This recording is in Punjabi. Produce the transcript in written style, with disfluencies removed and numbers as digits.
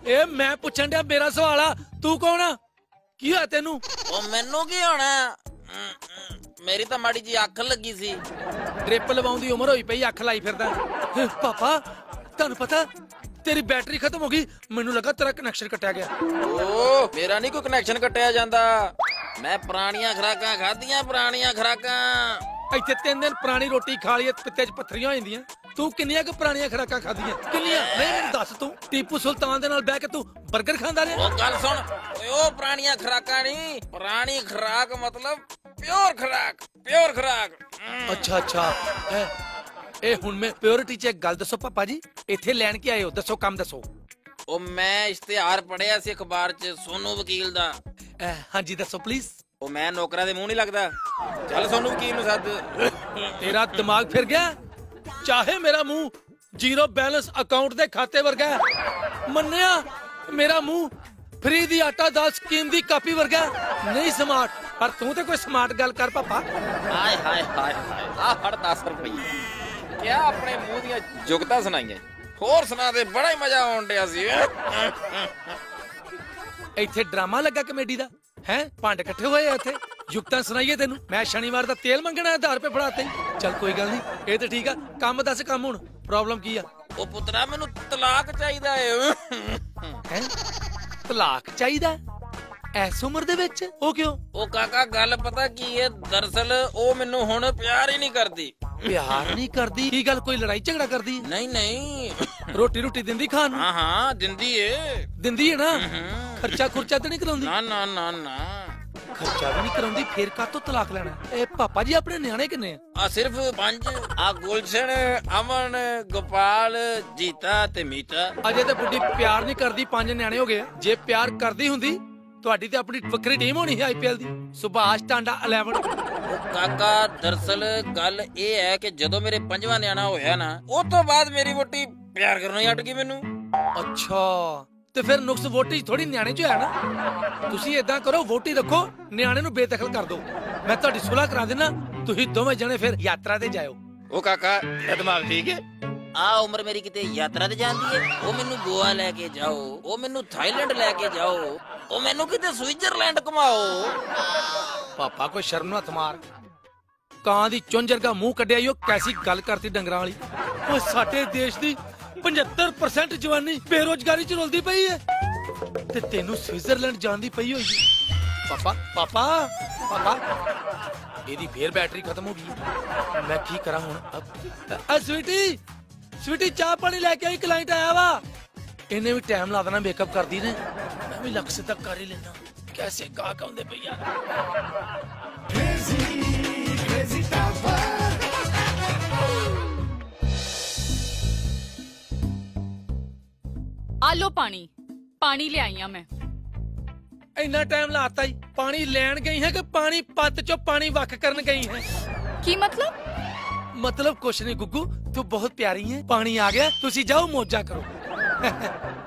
ए मैं पुछन दिया मेरा सवाल आ तू कौन आ की होया तेनू मैनू की होना मेरी तो माड़ी जी अख लगी सी ड्रिप लवाउण दी उम्र होई पई अख लाई फिरदा पापा तुहानू पता तेरी बैटरी खत्म हो गई मैनू लगा तेरा कनैक्शन कटिया गया ओ मेरा नहीं कोई कनैक्शन कटिया जांदा मैं पुरानियां खुराकां खादियां पुरानियां खुराकां ਇੱਥੇ 3 ਦਿਨ ਪੁਰਾਣੀ ਰੋਟੀ ਖਾ ਲਈ ਪਿੱਤੇ 'ਚ ਪੱਥਰੀਆਂ ਹੋ ਜਾਂਦੀਆਂ ਤੂੰ ਕਿੰਨੀਆਂ ਕੁ ਪੁਰਾਣੀਆਂ ਖੁਰਾਕਾਂ ਖਾਧੀਆਂ ਕਿੰਨੀਆਂ ਨਹੀਂ ਮੈਨੂੰ ਦੱਸ ਤੂੰ ਟੀਪੂ ਸੁਲਤਾਨ ਦੇ ਨਾਲ ਬਹਿ ਕੇ ਤੂੰ 버ਗਰ ਖਾਂਦਾ ਰਿਹਾ ਉਹ ਗੱਲ ਸੁਣ ਓਏ ਉਹ ਪੁਰਾਣੀਆਂ ਖੁਰਾਕਾਂ ਨਹੀਂ ਪੁਰਾਣੀ ਖੁਰਾਕ ਮਤਲਬ ਪਿਓਰ ਖੁਰਾਕ ਅੱਛਾ ਅੱਛਾ ਇਹ ਹੁਣ ਮੈਂ ਪਿਓਰਿਟੀ 'ਚ ਇੱਕ ਗੱਲ ਦੱਸੋ ਪਾਪਾ ਜੀ ਇੱਥੇ ਲੈਣ ਕੇ ਆਏ ਹੋ ਦੱਸੋ ਕੰਮ ਦੱਸੋ ਉਹ ਮੈਂ ਇਸ਼ਤਿਹਾਰ ਪੜਿਆ ਸੀ ਅਖਬਾਰ 'ਚ ਸੋਨੂ ਵਕੀਲ ਦਾ ਹਾਂਜੀ ਦੱਸੋ ਪਲੀਜ਼ ਉਹ ਮੈਂ ਨੌਕਰਾਂ ਦੇ ਮੂੰਹ ਨਹੀਂ ਲੱਗਦਾ ਚੱਲ ਸੋਨੂ ਵਕੀਲ ਨੂੰ ਸੱਦ ਤੇਰਾ ਦਿਮਾਗ ਫਿਰ ਗਿਆ ਚਾਹੇ ਮੇਰਾ ਮੂੰਹ ਜ਼ੀਰੋ ਬੈਲੈਂਸ ਅਕਾਊਂਟ ਦੇ ਖਾਤੇ ਵਰਗਾ ਮੰਨਿਆ ਮੇਰਾ ਮੂੰਹ ਫਰੀ ਦੀ ਆਟਾ ਦਾਲ ਸਕੀਮ ਦੀ ਕਾਪੀ ਵਰਗਾ ਨਹੀਂ ਸਮਾਰਟ ਪਰ ਤੂੰ ਤੇ ਕੋਈ ਸਮਾਰਟ ਗੱਲ ਕਰ ਪਾਪਾ ਹਾਏ ਹਾਏ ਹਾਏ ਆ ਫੜ 10 ਰੁਪਏ ਕਿਆ ਆਪਣੇ ਮੂੰਹ ਦੀਆਂ ਜੁਗਤਾਂ ਸੁਣਾਈਆਂ ਹੋਰ ਸੁਣਾ ਦੇ ਬੜਾ ਹੀ ਮਜ਼ਾ ਆਉਣ ਡਿਆ ਸੀ ਇੱਥੇ ਡਰਾਮਾ ਲੱਗਾ ਕਮੇਡੀ ਦਾ ਹੈ ਭਾਂਡੇ ਇਕੱਠੇ ਹੋਏ ਆ ਇੱਥੇ ਯੁਕਤਾਂ ਸੁਣਾਈਏ ਤੈਨੂੰ ਮੈਂ ਸ਼ਨੀਵਾਰ ਦਾ ਤੇਲ ਮੰਗਣਾ 1000 ਰੁਪਏ ਫੜਾਤੇ ਚੱਲ ਕੋਈ ਗੱਲ ਨਹੀਂ ਇਹ ਤੇ ਠੀਕ ਆ ਕੰਮ ਦੱਸ ਕੰਮ ਹੁਣ ਪ੍ਰੋਬਲਮ ਕੀ ਆ ਉਹ ਪੁੱਤਰਾ ਮੈਨੂੰ ਤਲਾਕ ਚਾਹੀਦਾ ਏ ਹੈ ਤਲਾਕ ਚਾਹੀਦਾ ਐਸ ਉਮਰ ਦੇ ਵਿੱਚ ਉਹ ਕਿਉਂ ਉਹ ਕਾਕਾ ਗੱਲ ਪਤਾ ਕੀ ਏ ਦਰਅਸਲ ਉਹ ਮੈਨੂੰ ਹੁਣ ਪਿਆਰ ਹੀ ਨਹੀਂ ਕਰਦੀ ਪਿਆਰ ਨਹੀਂ ਕਰਦੀ ਕੀ ਗੱਲ ਕੋਈ ਲੜਾਈ ਝਗੜਾ ਕਰਦੀ ਨਹੀਂ ਰੋਟੀ ਰੋਟੀ ਦਿੰਦੀ ਖਾਣ ਨੂੰ ਹਾਂ ਦਿੰਦੀ ਏ ਦਿੰਦੀ ਹੈ ਨਾ ਖਰਚਾ ਖੁਰਚਾ ਤੇ ਨਹੀਂ ਕਰਾਉਂਦੀ ਨਾ ਖਰਚਾ ਵੀ ਨਹੀਂ ਕਰਾਉਂਦੀ ਫੇਰ ਕਾਹਤੋਂ ਤਲਾਕ ਲੈਣਾ ਇਹ ਪਾਪਾ ਜੀ ਆਪਣੇ ਨਿਆਣੇ ਕਿੰਨੇ ਆ ਸਿਰਫ 5 ਆ ਗੁਲਸ਼ਨ ਅਮਨ ਗੋਪਾਲ ਜੀਤਾ ਤੇ ਮੀਤਾ ਅਜੇ ਤੇ ਬੁੱਢੀ ਪਿਆਰ ਨਹੀਂ ਕਰਦੀ 5 ਨਿਆਣੇ ਹੋ ਗਏ ਜੇ ਪਿਆਰ ਕਰਦੀ ਹੁੰਦੀ ਤੁਹਾਡੀ ਤੇ ਆਪਣੀ ਵੱਖਰੀ ਟੀਮ ਹੋਣੀ ਹੈ ਆਈਪੀਐਲ ਦੀ ਸੁਭਾਸ਼ ਟਾਂਡਾ 11 ਕਾਕਾ ਦਰਅਸਲ ਗੱਲ ਇਹ ਹੈ ਕਿ ਜਦੋਂ ਮੇਰੇ 5ਵਾਂ ਨਿਆਣਾ ਹੋਇਆ ਨਾ ਉਸ ਤੋਂ ਬਾਅਦ ਮੇਰੀ ਵੋਟੀ ਪਿਆਰ ਕਰਨੋਂ ਹੀ ਹਟ ਗਈ ਮੈਨੂੰ ਅੱਛਾ ਤੇ ਫਿਰ ਨੁਕਸ ਵੋਟੀ ਥੋੜੀ ਨਿਆਣੇ ਚ ਹੋਇਆ ਨਾ ਤੁਸੀਂ ਏਦਾਂ ਕਰੋ ਵੋਟੀ ਰੱਖੋ ਨਿਆਣੇ ਨੂੰ ਬੇਦਖਲ ਕਰ ਦਿਓ ਮੈਂ ਤੁਹਾਡੀ ਸੁਲ੍ਹਾ ਕਰਾ ਦੇਣਾ ਤੁਸੀਂ ਦੋਵੇਂ ਜਣੇ ਫਿਰ ਯਾਤਰਾ ਤੇ ਜਾਇਓ ਉਹ ਕਾਕਾ ਇਹ ਦਿਮਾਗ ਠੀਕ ਹੈ ਆ ਉਮਰ ਮੇਰੀ ਕਿਤੇ ਯਾਤਰਾ ਤੇ ਜਾਂਦੀ ਏ ਉਹ ਮੈਨੂੰ ਗੋਆ ਲੈ ਕੇ ਜਾਓ ਉਹ ਮੈਨੂੰ ਥਾਈਲੈਂਡ ਲੈ ਕੇ ਜਾਓ ਉਹ ਮੈਨੂੰ ਕਿਤੇ ਸਵਿਟਜ਼ਰਲੈਂਡ ਘੁਮਾਓ ਪਾਪਾ ਕੋਈ ਸ਼ਰਮ ਨਾ ਮਾਰ ਕਾਂ ਦੀ ਚੁੰਝਰਗਾ ਮੂੰਹ ਕੱਢਿਆ ਈ ਉਹ ਕੈਸੀ ਗੱਲ ਕਰਤੀ ਡੰਗਰਾਂ ਵਾਲੀ ਉਹ ਸਾਡੇ ਦੇਸ਼ ਦੀ 75% ਜਵਾਨੀ ਬੇਰੋਜ਼ਗਾਰੀ ਚ ਰੁਲਦੀ ਪਈ ਹੈ ਤੇ ਤੈਨੂੰ ਸਵਿਟਜ਼ਰਲੈਂਡ ਜਾਣ ਦੀ ਪਈ ਹੋਈ ਪਾਪਾ ਇਹਦੀ ਫੇਰ ਬੈਟਰੀ ਖਤਮ ਹੋ ਗਈ ਮੈਂ ਕੀ ਕਰਾਂ ਹੁਣ ਸਵੀਟੀ ਚਾਹ ਪਾਣੀ ਲੈ ਕੇ ਆਈ ਕਲਾਇੰਟ ਆਇਆ ਵਾ ਇਹਨੇ ਵੀ ਟਾਈਮ ਲਾ ਦੇਣਾ ਮੇਕਅਪ ਕਰਦੀ ਨੇ ਮੈਂ ਵੀ ਲੱਖ ਸੇ ਤੱਕ ਕਰ ਹੀ ਲੈਣਾ कैसे गाहक आउंदे पई यार crazy tower आलो पानी ले आई मैं इन्ना टाइम लाता ही पानी लैन गई है कि पानी पत्त चो पानी वख करन गई है की मतलब कुछ नहीं गुग्गू तू बहुत प्यारी है पानी आ गया तुसी जाओ मौजा करो